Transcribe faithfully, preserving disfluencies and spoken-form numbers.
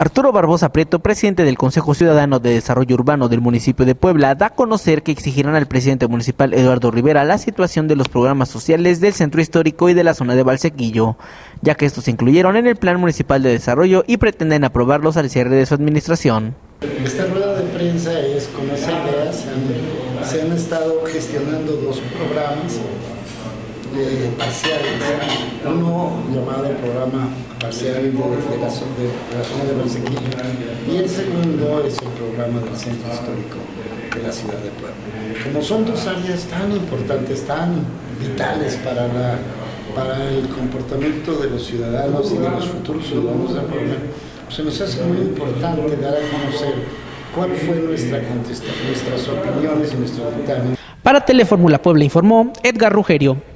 Arturo Barbosa Prieto, presidente del Consejo Ciudadano de Desarrollo Urbano del municipio de Puebla, da a conocer que exigirán al presidente municipal Eduardo Rivera la situación de los programas sociales del centro histórico y de la zona de Valsequillo, ya que estos se incluyeron en el Plan Municipal de Desarrollo y pretenden aprobarlos al cierre de su administración. Esta rueda de prensa es con esa idea, se han, se han estado gestionando dos programas eh, parciales, uno llamado programa parcial de, de, la, de, de la zona de Valsequillo y el segundo es el programa del centro histórico de la ciudad de Puebla. Como son dos áreas tan importantes, tan vitales para, la, para el comportamiento de los ciudadanos y de los futuros ciudadanos de Puebla, se nos hace muy importante dar a conocer cuál fue nuestra contestación, nuestras opiniones y nuestro dictamen. Para Telefórmula Puebla informó Edgar Rugerio.